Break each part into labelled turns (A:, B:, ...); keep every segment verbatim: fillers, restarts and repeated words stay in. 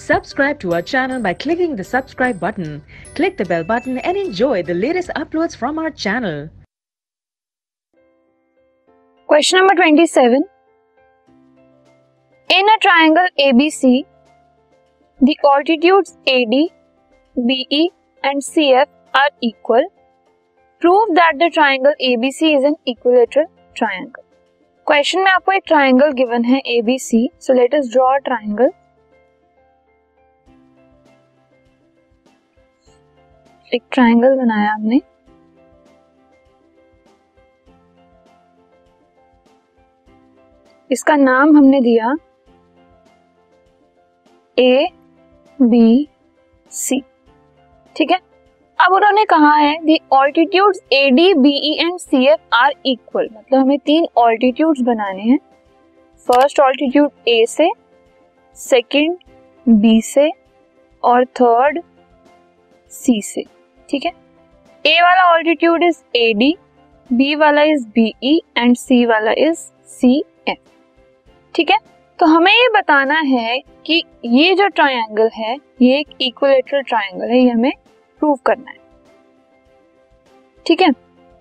A: Subscribe to our channel by clicking the subscribe button. Click the bell button and enjoy the latest uploads from our channel.
B: Question number twenty-seven. In a triangle A B C, the altitudes A D, B E and C F are equal. Prove that the triangle A B C is an equilateral triangle. Question में आपको एक triangle given है A B C. So let us draw a triangle. एक triangle बनाया हमने. इसका नाम हमने दिया ए बी सी. ठीक है. अब उन्होंने कहा है the altitudes A D B E and C F are equal. मतलब हमें तीन ऑल्टीट्यूड्स बनाने हैं. फर्स्ट ऑल्टीट्यूड ए से, सेकंड बी से और थर्ड सी से. ठीक है. ए वाला altitude is A D, B वाला is B E and C वाला इज सी एफ. ठीक है. तो हमें ये बताना है कि ये जो ट्रायंगल है ये एक इक्विलेटरल ट्रायंगल है. ये हमें प्रूव करना है. ठीक है.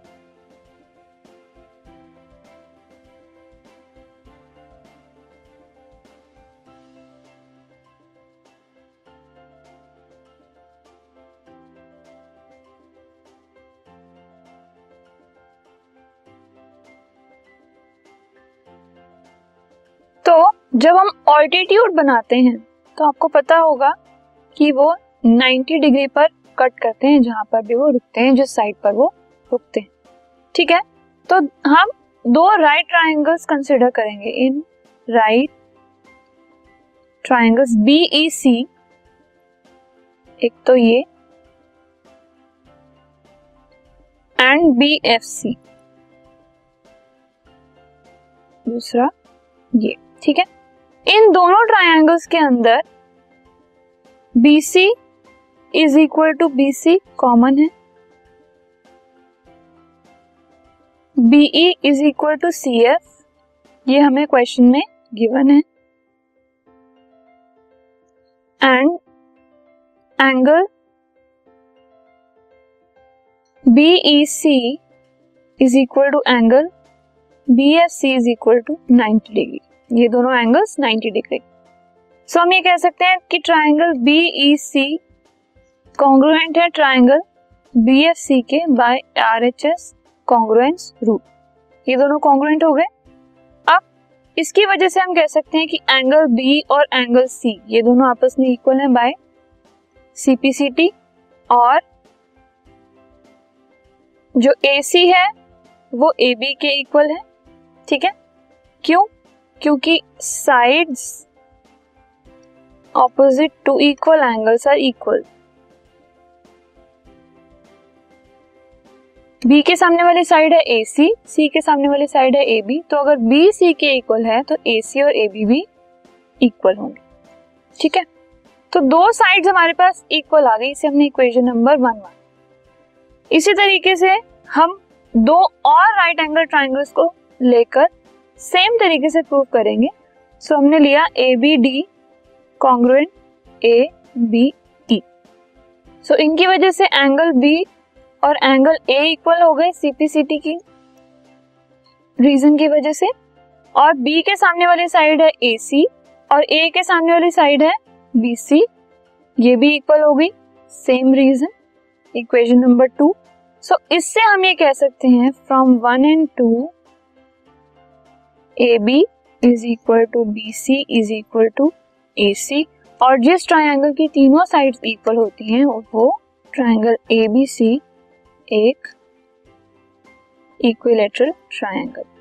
B: तो जब हम ऑल्टीट्यूड बनाते हैं तो आपको पता होगा कि वो नब्बे डिग्री पर कट करते हैं, जहां पर भी वो रुकते हैं, जिस साइड पर वो रुकते हैं. ठीक है. तो हम दो राइट ट्रायंगल्स कंसीडर करेंगे. In right triangles B E C, एक तो ये एंड बी एफ सी, दूसरा ये. ठीक है. इन दोनों ट्रायंगल्स के अंदर B C is equal to B C common है, B E is equal to C F, ये हमें क्वेश्चन में गिवन है. And angle B E C is equal to angle B F C is equal to ninety degree. ये दोनों angles ninety degree. सो हम ये कह सकते हैं कि triangle B E C congruent है ट्रायंगल बी एफ सी के by R H S congruence rule. ये दोनों कॉन्ग्रुएंट हो गए. अब इसकी वजह से हम कह सकते हैं कि एंगल बी और एंगल सी ये दोनों आपस में इक्वल हैं by C P C T. और जो ए सी है वो ए बी के इक्वल है. ठीक है. क्यों? क्योंकि sides opposite to equal angles are equal. B के सामने वाली साइड है ए सी, सी के सामने वाली साइड है ए बी. तो अगर बी सी के इक्वल है तो ए सी और ए बी भी इक्वल होंगे. ठीक है. तो दो साइड्स हमारे पास इक्वल आ गई. इसे हमने इक्वेशन नंबर वन मान. इसी तरीके से हम दो और राइट एंगल ट्रायंगल्स को लेकर सेम तरीके से प्रूव करेंगे. सो so, हमने लिया A B D congruent A B E. So इनकी वजह से एंगल बी और एंगल ए इक्वल हो गए सीपीसीटी की रीजन की वजह से. और बी के सामने वाली साइड है ए सी और ए के सामने वाली साइड है बी सी, ये भी इक्वल हो गई, same reason. Equation number two. So इससे हम ये कह सकते हैं from one and two A B is equal to B C is equal to A C. और जिस ट्रायंगल की तीनों साइड्स इक्वल होती हैं वो ट्रायंगल ए बी सी एक इक्विलेटरल ट्रायंगल.